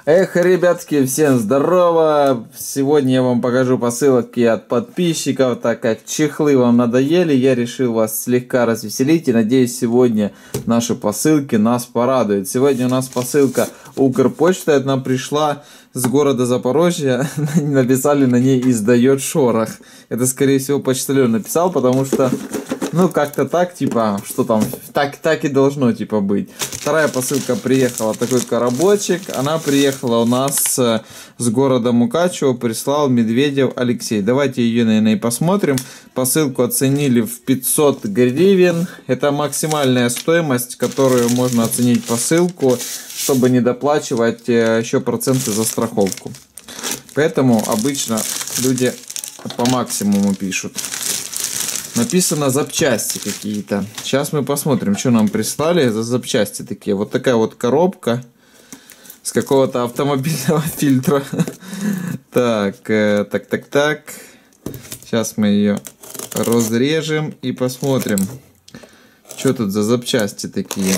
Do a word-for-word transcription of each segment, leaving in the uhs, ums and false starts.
Эх, ребятки, всем здорово! Сегодня я вам покажу посылки от подписчиков, так как чехлы вам надоели, я решил вас слегка развеселить и надеюсь, сегодня наши посылки нас порадуют. Сегодня у нас посылка Укрпочта, это нам пришла с города Запорожья, написали на ней «Издает шорох». Это, скорее всего, почтальон написал, потому что, ну, как-то так, типа, что там, так, так и должно, типа, быть. Вторая посылка приехала, такой коробочек. Она приехала у нас с города Мукачево, прислал Медведев Алексей. Давайте ее, наверное, и посмотрим. Посылку оценили в пятьсот гривен. Это максимальная стоимость, которую можно оценить посылку, чтобы не доплачивать еще проценты за страховку. Поэтому обычно люди по максимуму пишут. Написано запчасти какие-то. Сейчас мы посмотрим, что нам прислали за запчасти такие. Вот такая вот коробка с какого-то автомобильного фильтра. Так, так, так, так. Сейчас мы ее разрежем и посмотрим, что тут за запчасти такие.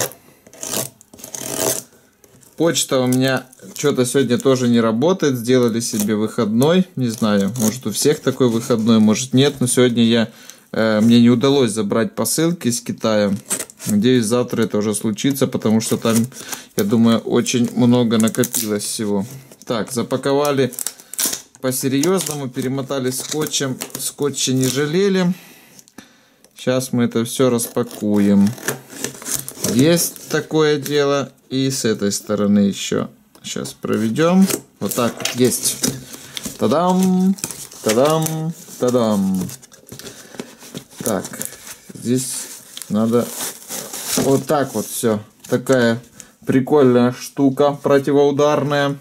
Почта у меня что-то сегодня тоже не работает. Сделали себе выходной. Не знаю, может у всех такой выходной, может нет. Но сегодня я... Мне не удалось забрать посылки из Китая. Надеюсь, завтра это уже случится, потому что там, я думаю, очень много накопилось всего. Так, запаковали по-серьезному, перемотали скотчем. Скотча не жалели. Сейчас мы это все распакуем. Есть такое дело. И с этой стороны еще. Сейчас проведем. Вот так вот есть. Тадам, тадам, тадам. Так, здесь надо вот так вот все. Такая прикольная штука противоударная.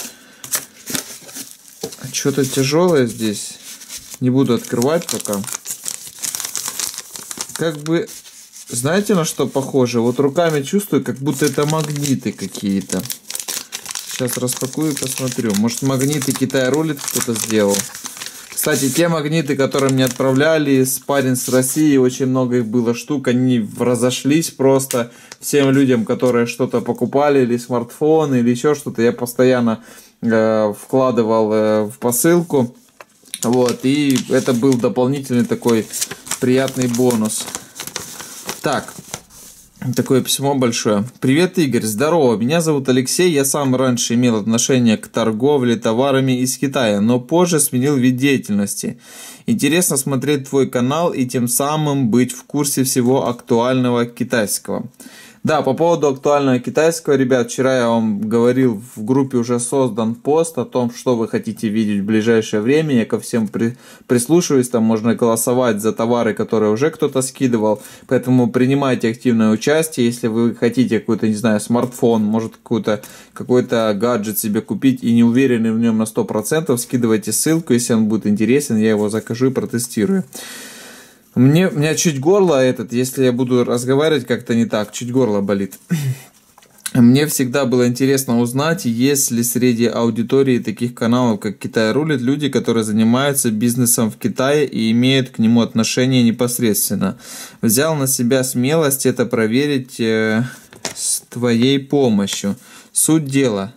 Что-то тяжелое здесь. Не буду открывать пока. Как бы, знаете, на что похоже? Вот руками чувствую, как будто это магниты какие-то. Сейчас распакую и посмотрю. Может, магниты Китая рулит кто-то сделал. Кстати, те магниты, которые мне отправляли, парень с России, очень много их было штук, они разошлись просто всем людям, которые что-то покупали, или смартфон, или еще что-то, я постоянно э, вкладывал э, в посылку, вот, и это был дополнительный такой приятный бонус. Так. Такое письмо большое. Привет, Игорь, здорово, меня зовут Алексей, я сам раньше имел отношение к торговле товарами из Китая, но позже сменил вид деятельности. Интересно смотреть твой канал и тем самым быть в курсе всего актуального китайского. Да, по поводу актуального китайского, ребят, вчера я вам говорил, в группе уже создан пост о том, что вы хотите видеть в ближайшее время. Я ко всем при, прислушиваюсь, там можно голосовать за товары, которые уже кто-то скидывал. Поэтому принимайте активное участие, если вы хотите какой-то, не знаю, смартфон, может какой-то какой-то гаджет себе купить и не уверены в нем на сто процентов, скидывайте ссылку, если он будет интересен, я его закажу и протестирую. Мне, у меня чуть горло этот, если я буду разговаривать как-то не так, чуть горло болит. Мне всегда было интересно узнать, есть ли среди аудитории таких каналов, как «Китай рулит», люди, которые занимаются бизнесом в Китае и имеют к нему отношение непосредственно. Взял на себя смелость это проверить э, с твоей помощью. Суть дела.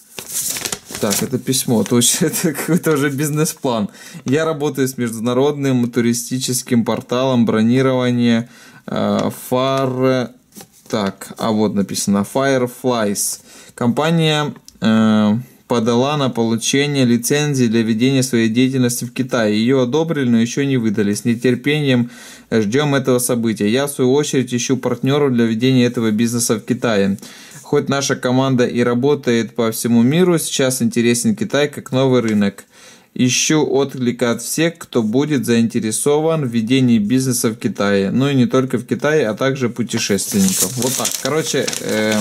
Так, это письмо, точно, это какой-то уже бизнес-план. Я работаю с международным туристическим порталом бронирования э, Far... Так, а вот написано Fireflies. Компания э, подала на получение лицензии для ведения своей деятельности в Китае. Ее одобрили, но еще не выдали. С нетерпением ждем этого события. Я, в свою очередь, ищу партнеров для ведения этого бизнеса в Китае. Хоть наша команда и работает по всему миру, сейчас интересен Китай как новый рынок. Ищу отклика от всех, кто будет заинтересован в ведении бизнеса в Китае. Ну и не только в Китае, а также путешественников. Вот так. Короче, э,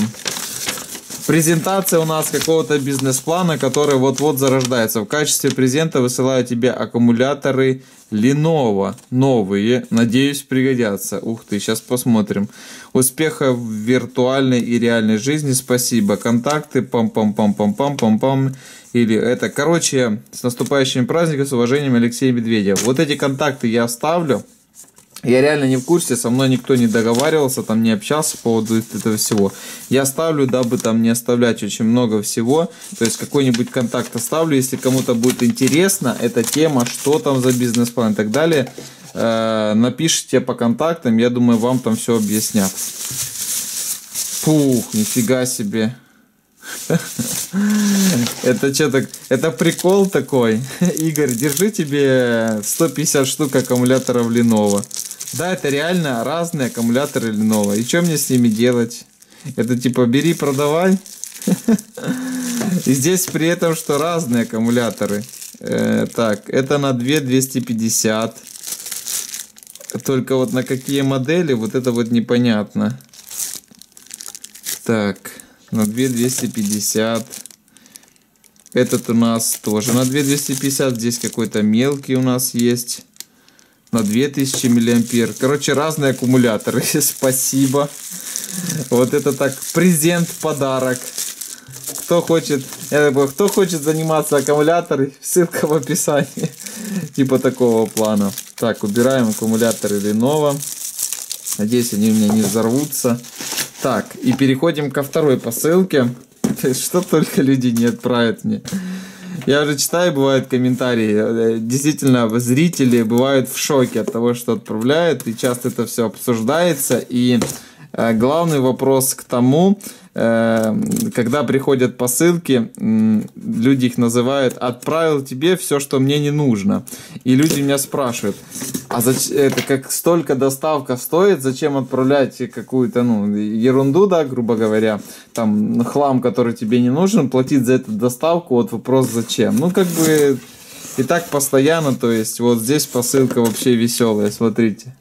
презентация у нас какого-то бизнес-плана, который вот-вот зарождается. В качестве презента высылаю тебе аккумуляторы Lenovo. Новые. Надеюсь, пригодятся. Ух ты, сейчас посмотрим. Успехов в виртуальной и реальной жизни. Спасибо. Контакты. Пам-пам-пам-пам-пам-пам-пам. Или это. Короче, с наступающим праздником. С уважением, Алексей Медведев. Вот эти контакты я оставлю. Я реально не в курсе, со мной никто не договаривался, там не общался по поводу этого всего. Я ставлю, дабы там не оставлять очень много всего. То есть какой-нибудь контакт оставлю, если кому-то будет интересна эта тема, что там за бизнес-план и так далее. Э, напишите по контактам, я думаю, вам там все объяснят. Фух, нифига себе. Это что так? Это прикол такой. Игорь, держи тебе сто пятьдесят штук аккумуляторов Lenovo. Да, это реально разные аккумуляторы Lenovo. И что мне с ними делать? Это типа бери, продавай. И здесь при этом, что разные аккумуляторы. Э, так, это на две двести пятьдесят. Только вот на какие модели, вот это вот непонятно. Так, на две двести пятьдесят. Этот у нас тоже на две двести пятьдесят. Здесь какой-то мелкий у нас есть. На две тысячи миллиампер. Короче, разные аккумуляторы. Спасибо. Вот это так, презент, подарок. Кто хочет, кто хочет заниматься аккумуляторами, ссылка в описании. Типа такого плана. Так, убираем аккумуляторы Lenovo. Надеюсь, они у меня не взорвутся. Так, и переходим ко второй посылке. Что только люди не отправят мне. Я уже читаю, бывают комментарии. Действительно, зрители бывают в шоке от того, что отправляют. И часто это все обсуждается. И э, главный вопрос к тому, э, когда приходят посылки, э, люди их называют «отправил тебе все, что мне не нужно». И люди меня спрашивают, а зачем, это как столько доставка стоит, зачем отправлять какую-то, ну, ерунду, да, грубо говоря, там, хлам, который тебе не нужен, платить за эту доставку, вот вопрос зачем. Ну, как бы, и так постоянно, то есть, вот здесь посылка вообще веселая, смотрите.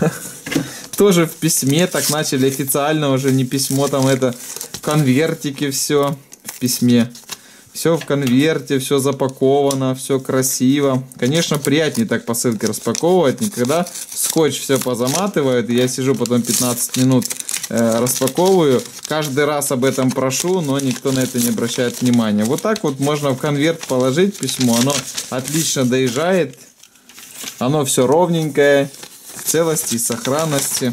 Тоже в письме, так начали официально уже, не письмо, там это, конвертики, все в письме. Все в конверте, все запаковано, все красиво. Конечно, приятнее так посылки распаковывать. Никогда скотч все позаматывают. И я сижу потом пятнадцать минут э, распаковываю. Каждый раз об этом прошу, но никто на это не обращает внимания. Вот так вот можно в конверт положить письмо. Оно отлично доезжает. Оно все ровненькое, в целости и сохранности.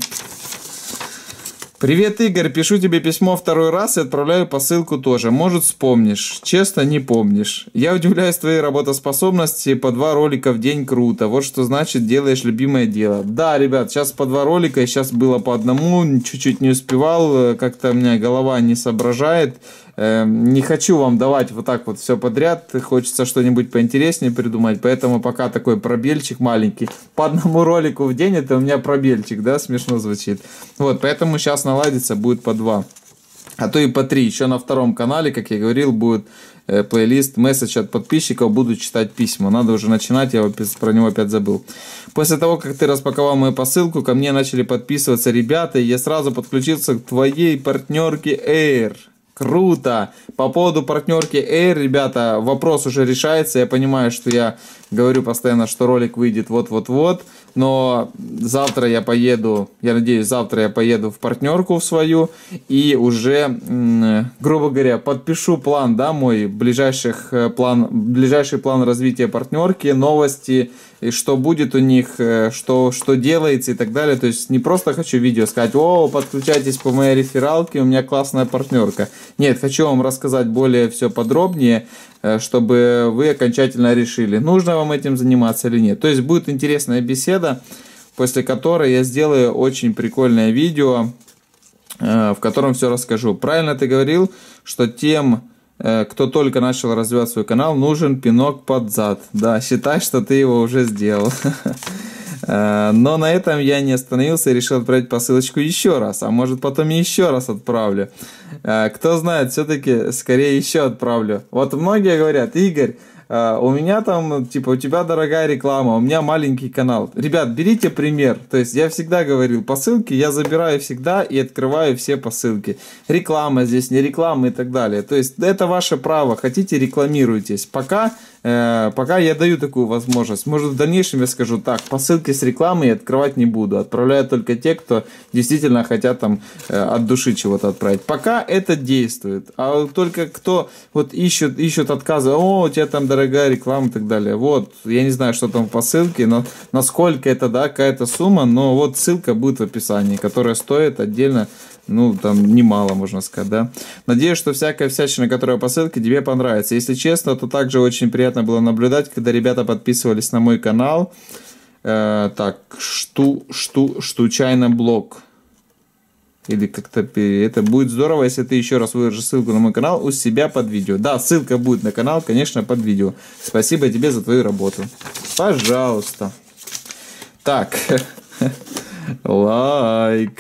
Привет, Игорь, пишу тебе письмо второй раз и отправляю посылку тоже. Может, вспомнишь. Честно, не помнишь. Я удивляюсь твоей работоспособности. По два ролика в день круто. Вот что значит делаешь любимое дело. Да, ребят, сейчас по два ролика. Сейчас было по одному. Чуть-чуть не успевал. Как-то у меня голова не соображает. Не хочу вам давать вот так вот все подряд. Хочется что-нибудь поинтереснее придумать. Поэтому пока такой пробельчик маленький. По одному ролику в день это у меня пробельчик, да, смешно звучит. Вот, поэтому сейчас наладится, будет по два. А то и по три. Еще на втором канале, как я говорил, будет э, плейлист месседж от подписчиков. Буду читать письма. Надо уже начинать, я про него опять забыл. После того, как ты распаковал мою посылку, ко мне начали подписываться ребята. И я сразу подключился к твоей партнерке Air. Круто! По поводу партнерки Air, ребята, вопрос уже решается. Я понимаю, что я говорю постоянно, что ролик выйдет вот-вот-вот. Но завтра я поеду, я надеюсь, завтра я поеду в партнерку в свою. И уже, грубо говоря, подпишу план, да, мой ближайших план, ближайший план развития партнерки, новости, и что будет у них, что, что делается и так далее. То есть не просто хочу видео сказать: о, подключайтесь по моей рефералке, у меня классная партнерка. Нет, хочу вам рассказать более все подробнее, чтобы вы окончательно решили, нужно вам этим заниматься или нет. То есть будет интересная беседа, после которой я сделаю очень прикольное видео, в котором все расскажу. Правильно ты говорил, что тем, кто только начал развивать свой канал, нужен пинок под зад. Да, считай, что ты его уже сделал. Но на этом я не остановился и решил отправить посылочку еще раз. А может, потом еще раз отправлю. Кто знает, все-таки скорее еще отправлю. Вот многие говорят: Игорь, у меня там, типа, у тебя дорогая реклама, у меня маленький канал. Ребят, берите пример. То есть я всегда говорил, посылки я забираю всегда и открываю все посылки. Реклама здесь, не реклама и так далее. То есть это ваше право. Хотите, рекламируйтесь. Пока э, пока я даю такую возможность. Может, в дальнейшем я скажу так, по ссылке с рекламой я открывать не буду. Отправляю только те, кто действительно хотят там э, от души чего-то отправить. Пока это действует. А только кто вот ищут, ищут отказы, о, у тебя там дорогая реклама и так далее. Вот, я не знаю, что там по ссылке, но насколько это, да, какая-то сумма, но вот ссылка будет в описании, которая стоит отдельно, ну, там, немало, можно сказать, да. Надеюсь, что всякая всячина, которая по ссылке, тебе понравится. Если честно, то также очень приятно было наблюдать, когда ребята подписывались на мой канал. Э, так, шту, шту, штучайно блог. Или как-то это будет здорово, если ты еще раз выложишь ссылку на мой канал у себя под видео. Да, ссылка будет на канал, конечно, под видео. Спасибо тебе за твою работу. Пожалуйста. Так, лайк.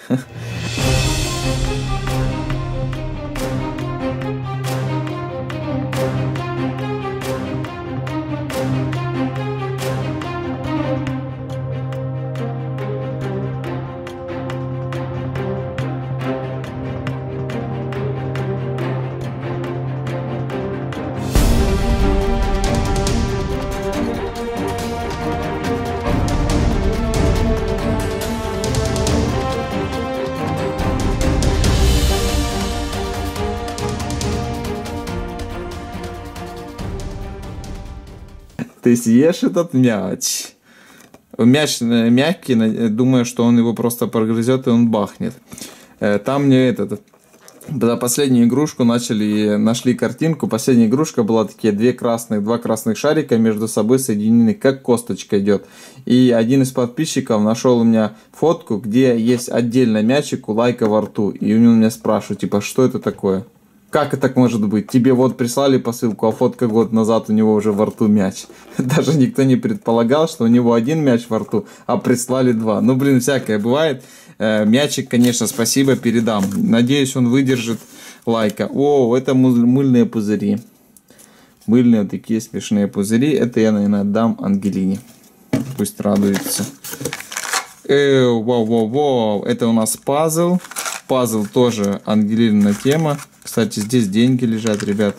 Ты съешь этот мяч. Мяч мягкий, думаю, что он его просто прогрызет и он бахнет. Там мне этот... За последнюю игрушку начали, нашли картинку. Последняя игрушка была такие две красных, два красных шарика между собой соединены, как косточка идет. И один из подписчиков нашел у меня фотку, где есть отдельно мячик у Лайка во рту. И он меня спрашивает, типа, что это такое? Как это так может быть? Тебе вот прислали посылку, а фотка год назад у него уже во рту мяч. Даже никто не предполагал, что у него один мяч во рту, а прислали два. Ну, блин, всякое бывает. Мячик, конечно, спасибо, передам. Надеюсь, он выдержит Лайка. О, это мыльные пузыри. Мыльные вот такие смешные пузыри. Это я, наверное, отдам Ангелине. Пусть радуется. Эу, вау, вау, вау. Это у нас пазл. Пазл тоже Ангелина тема. Кстати, здесь деньги лежат, ребят.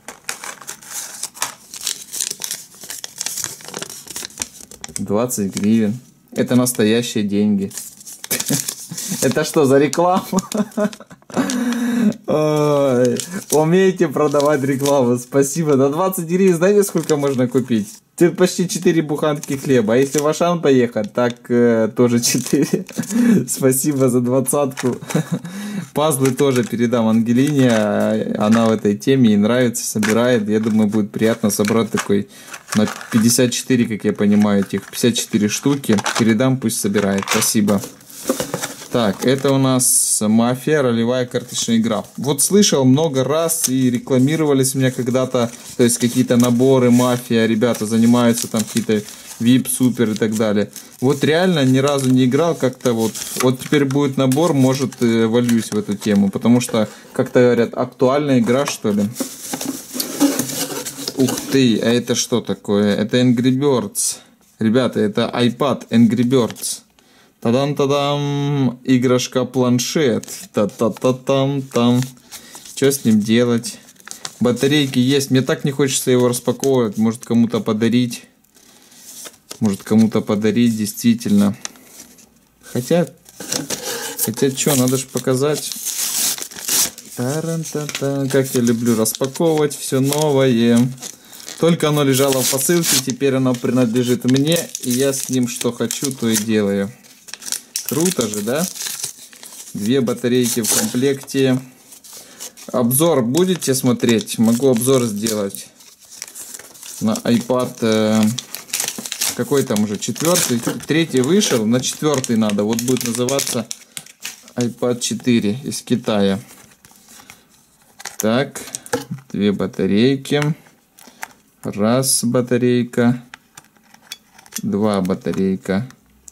двадцать гривен. Это настоящие деньги. Это что за реклама? Ой, умеете продавать рекламу, спасибо. На двадцать гривен знаете, сколько можно купить? Почти четыре буханки хлеба. А если в Ашан поехать, так э, тоже четыре. Спасибо за двадцатку. Пазлы тоже передам Ангелине. Она в этой теме, ей нравится, собирает. Я думаю, будет приятно собрать такой на пятьдесят четыре, как я понимаю, этих пятьдесят четыре штуки. Передам, пусть собирает. Спасибо. Так, это у нас мафия, ролевая карточная игра. Вот слышал много раз и рекламировались у меня когда-то, то есть какие-то наборы мафия, ребята занимаются там какие-то вип, супер и так далее. Вот реально ни разу не играл, как-то вот, вот теперь будет набор, может вольюсь в эту тему, потому что, как-то говорят, актуальная игра, что ли. Ух ты, а это что такое? Это Angry Birds. Ребята, это iPad Angry Birds. Тадам-тадам, игрушка планшет. Та-та-та-там-там. Что с ним делать? Батарейки есть. Мне так не хочется его распаковывать. Может, кому-то подарить. Может, кому-то подарить, действительно. Хотя, хотя что, надо же показать. Таран-та-та. Как я люблю распаковывать все новое. Только оно лежало в посылке, теперь оно принадлежит мне. И я с ним что хочу, то и делаю. Круто же, да? Две батарейки в комплекте. Обзор будете смотреть? Могу обзор сделать на iPad. Э, какой там уже? Четвертый? Третий вышел. На четвертый надо. Вот будет называться iPad четыре из Китая. Так. Две батарейки. Раз батарейка. Два батарейка.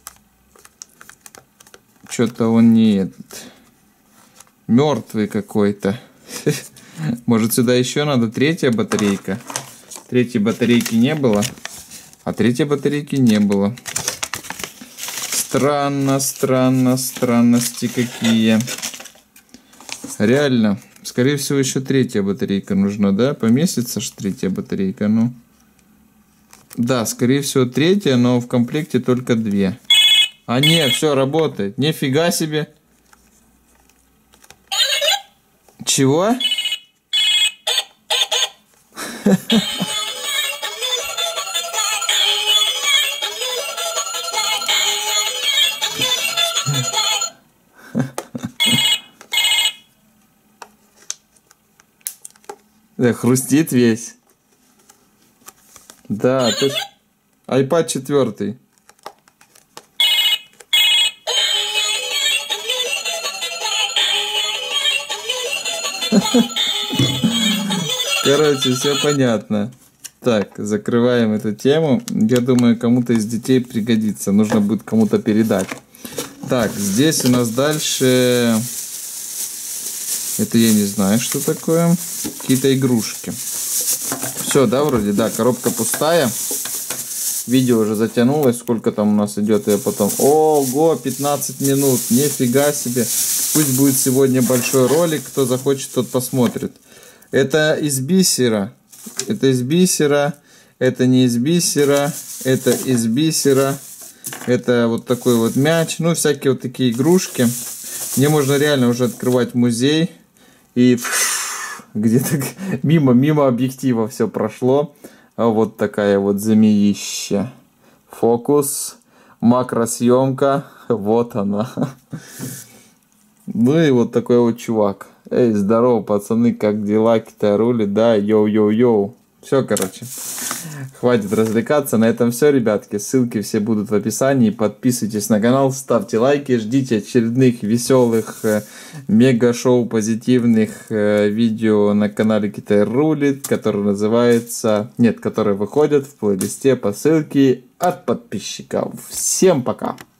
Что-то он не этот, мертвый какой-то. Может, сюда еще надо третья батарейка? Третьей батарейки не было. А третьей батарейки не было. Странно, странно, странности какие. Реально. Скорее всего, еще третья батарейка нужна, да? Поместится ж третья батарейка, ну. Да, скорее всего третья, но в комплекте только две. А нет, все работает. Нифига себе. Чего? Да, хрустит весь. Да, то есть iPad четвертый. Короче, все понятно. Так, закрываем эту тему. Я думаю, кому-то из детей пригодится. Нужно будет кому-то передать. Так, здесь у нас дальше... Это я не знаю, что такое. Какие-то игрушки. Все, да, вроде, да, коробка пустая. Видео уже затянулось. Сколько там у нас идет, я потом... Ого, пятнадцать минут. Нифига себе. Пусть будет сегодня большой ролик. Кто захочет, тот посмотрит. Это из бисера. Это из бисера. Это не из бисера. Это из бисера. Это вот такой вот мяч. Ну, всякие вот такие игрушки. Мне можно реально уже открывать музей. И где-то мимо, мимо объектива все прошло. А вот такая вот змеища. Фокус. Макросъемка. Вот она. Ну и вот такой вот чувак. Эй, здорово, пацаны, как дела? Китай рулит, да? Йоу-йоу-йоу. Все, короче. Хватит развлекаться. На этом все, ребятки. Ссылки все будут в описании. Подписывайтесь на канал, ставьте лайки. Ждите очередных веселых, э, мега-шоу позитивных э, видео на канале Китай рулит, который называется... Нет, которые выходят в плейлисте по ссылке от подписчиков. Всем пока!